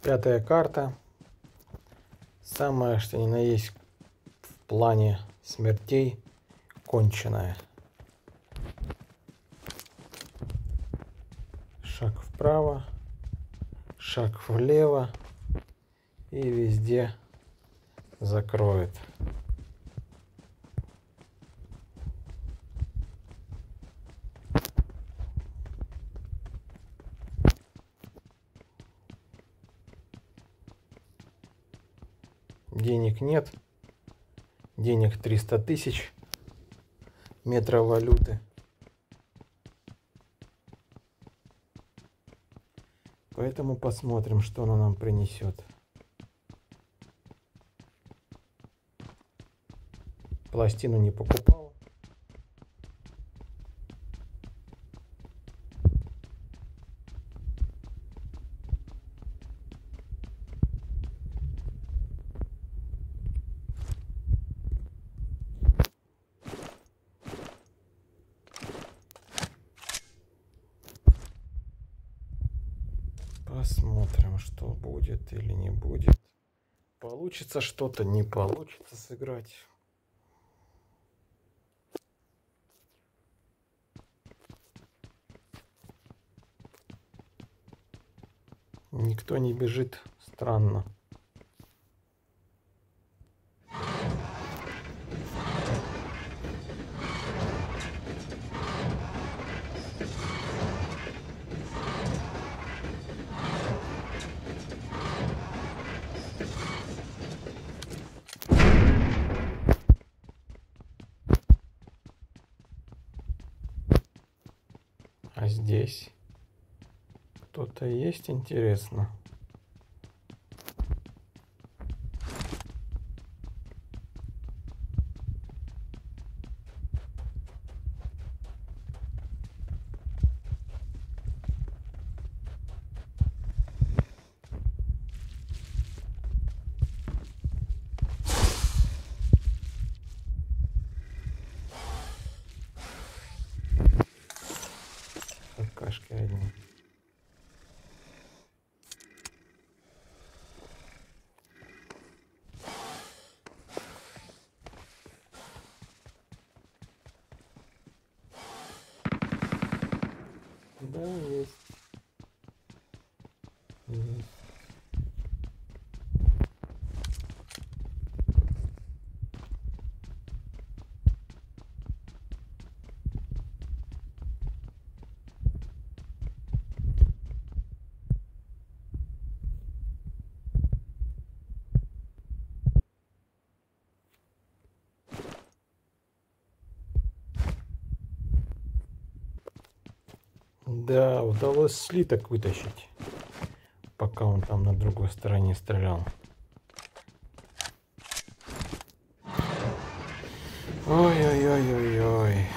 Пятая карта. Самое что ни на есть в плане смертей конченая. Шаг вправо, шаг влево и везде закроет. Денег нет. Денег 300 тысяч метров валюты. Поэтому посмотрим, что она нам принесет. Пластину не покупал. Посмотрим, что будет или не будет. Получится что-то, не получится сыграть. Никто не бежит. Странно. А здесь кто-то есть, интересно? Какашки одни. Да, есть. Есть. Да, удалось слиток вытащить, пока он там на другой стороне стрелял. Ой-ой-ой-ой-ой.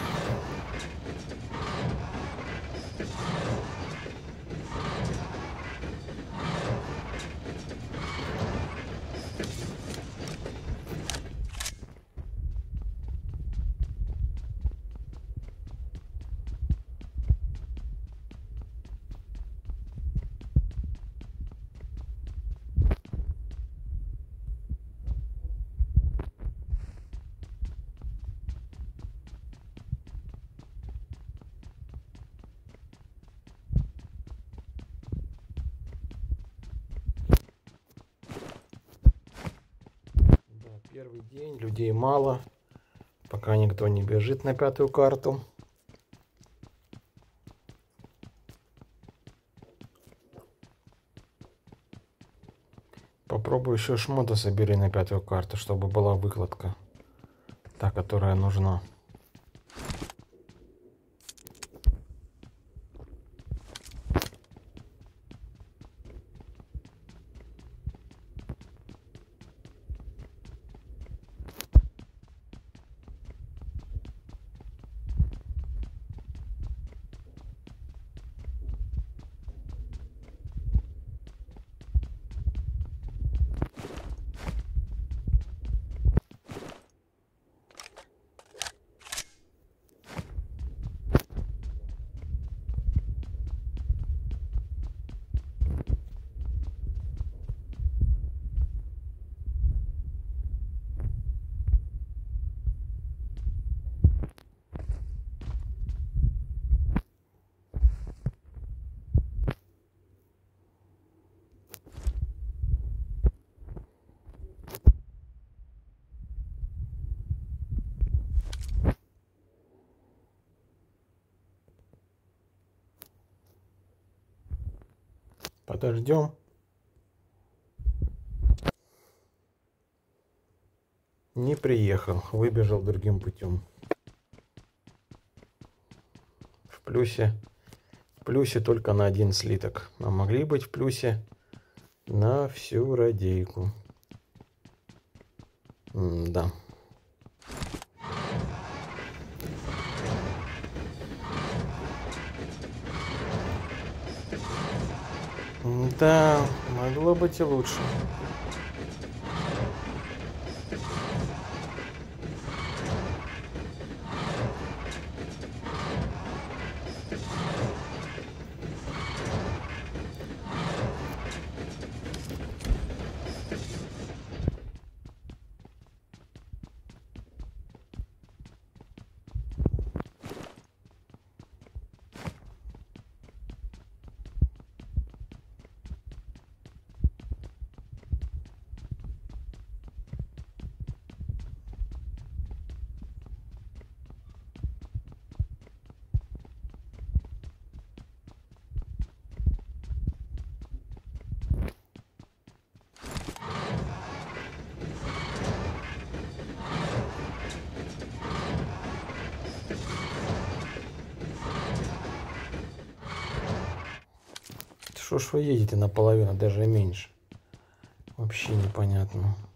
Первый день, людей мало, пока никто не бежит на пятую карту. Попробую еще шмота собери на пятую карту, чтобы была выкладка, та, которая нужна. Подождем. Не приехал, выбежал другим путем. В плюсе только на 1 слиток. А могли быть в плюсе на всю радейку. Да. Да, могло быть и лучше. Что ж вы едете наполовину, даже меньше? Вообще непонятно.